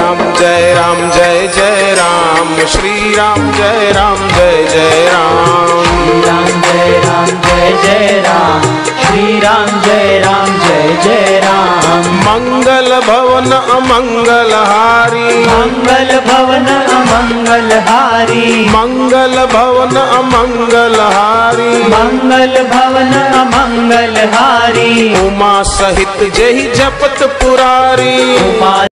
राम जय राम जय जय राम श्री राम जय राम जय जय राम। राम जय राम जय जय राम श्री राम जय राम जय जय राम। मंगल भवन अमंगल हारी मंगल भवन अमंगल हारी मंगल भवन अमंगल हारी मंगल भवन अमंगल हारी। उमा सहित जय जपत पुरारी। उमा